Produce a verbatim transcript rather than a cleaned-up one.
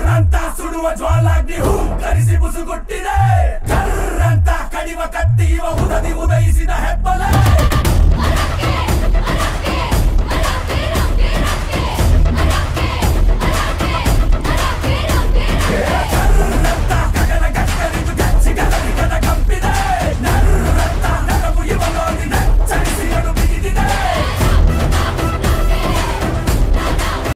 ಅಂತ ಸುಡುವ ಜ್ವಾಲಾಗ್ನಿ ಹೂಂಕರಿಸಿ ಬುಸುಗುಟ್ಟಿದೆ ಕರ್ರಂತ ಕಡಿವ ಕತ್ತಿ ಇವ ಉದದಿ ಉದಯಿಸಿದ ಹೆಬ್ಬಲ